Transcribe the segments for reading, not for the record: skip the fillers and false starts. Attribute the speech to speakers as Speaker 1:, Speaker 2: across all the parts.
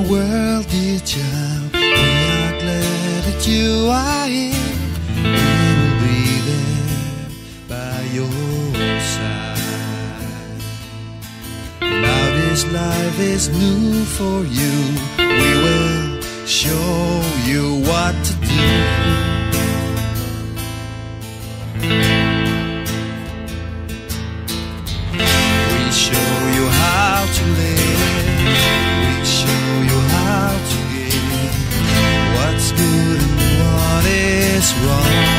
Speaker 1: world, dear child. We are glad that you are here. We will be there by your side. Now this life is new for you. We will show you what to do. We show you how to live. We show you how to give. What's good and what is wrong,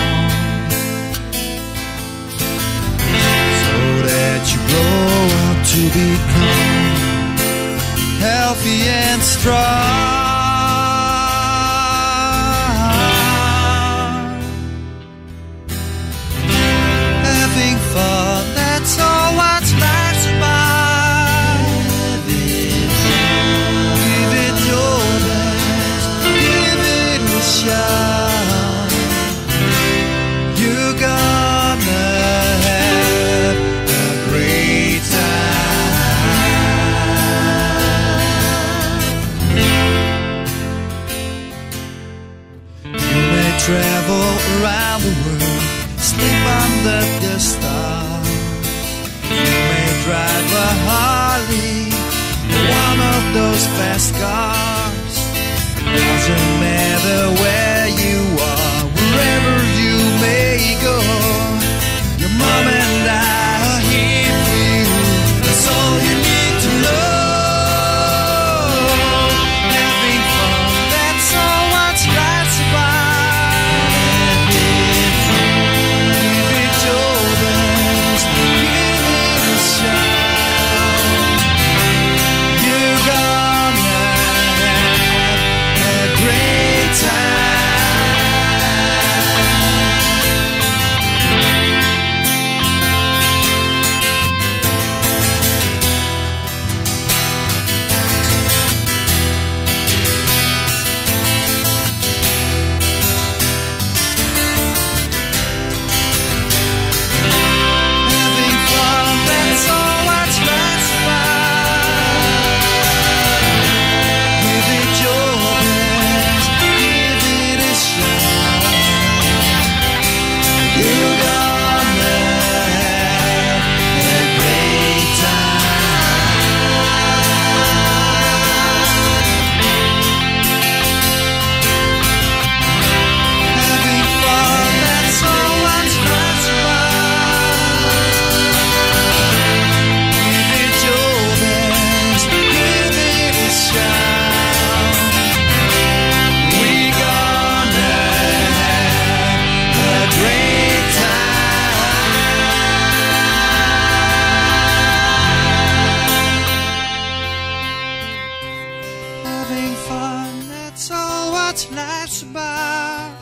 Speaker 1: so that you grow up to become healthy and strong. Having fun, that's all what's life's about. Give it your best, give it a shot. You're gonna have a great time. You may travel around the world, sleep under the stars. You may drive a Harley, one of those fast cars. Doesn't matter where you are, wherever you may go. Your mom and I are here for you. That's all you need to know. Having fun, that's all what's life's about. Give it your best, give it a shot. You're gonna have a great time. Having fun, that's all what's life's about. Give it your best, give it a shot. You're gonna have a great time. Having fun, that's all what's life's about. Give it your best, give it a shot. We're gonna have a great time. Having fun, that's all what life's about.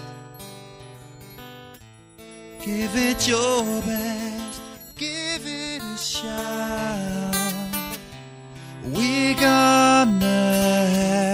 Speaker 1: Give it your best, give it a shot. We're gonna have